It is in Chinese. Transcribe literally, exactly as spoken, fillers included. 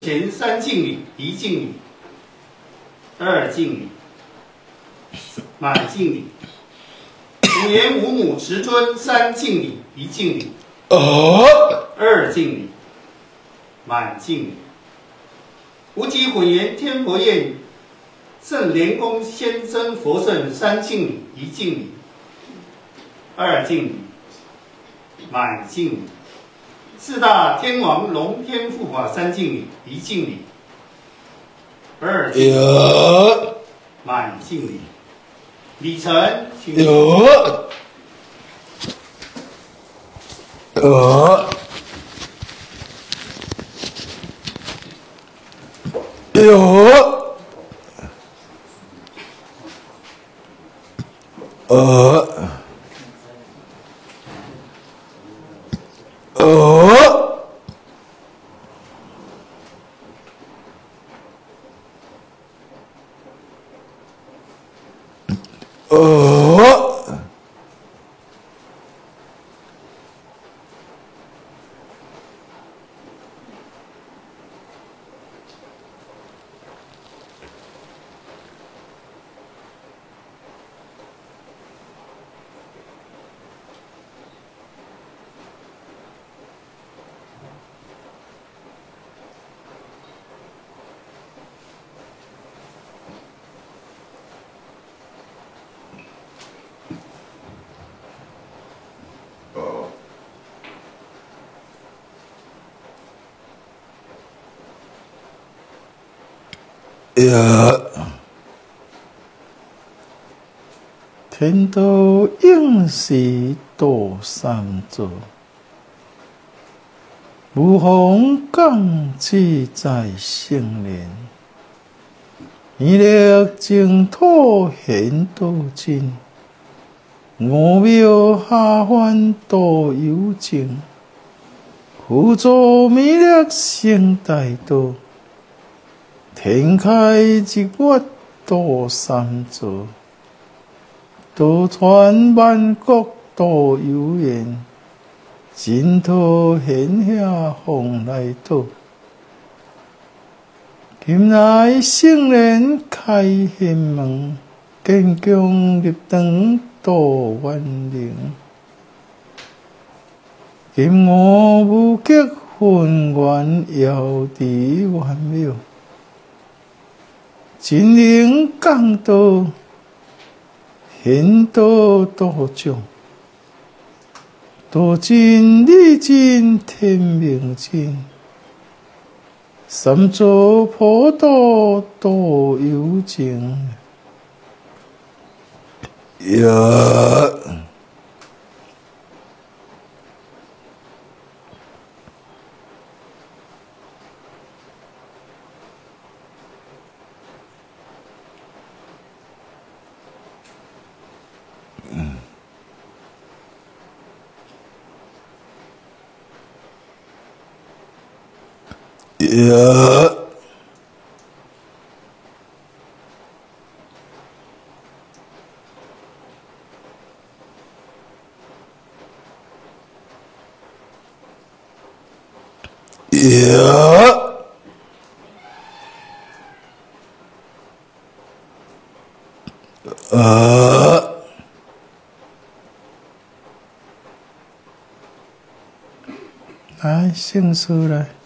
前三敬礼，一敬礼，二敬礼，满敬礼。五爷五母持尊，三敬礼，一敬礼，二敬礼，满敬礼。无极混元天佛宴，圣莲宫先生佛圣，三敬礼，一敬礼，二敬礼，满敬礼。四大天王龙天护法，三敬礼，一敬礼，二敬礼，满敬礼。李晨，请。 有。呃。有。呃。呃。呃。呀，天道应是多三座，无妨降志在圣莲，以力净土显道真，五庙下凡多有情，辅助弥勒成大道。天开一月多三座，道传万国多有缘，净土显下方来道。今来圣莲开显门，坚强立长多万灵。今我无极混元遥知万妙。真灵降道，显道道众，道真理真天命真，三座普渡多有情。呀！呀！呀！啊！来，圣书来。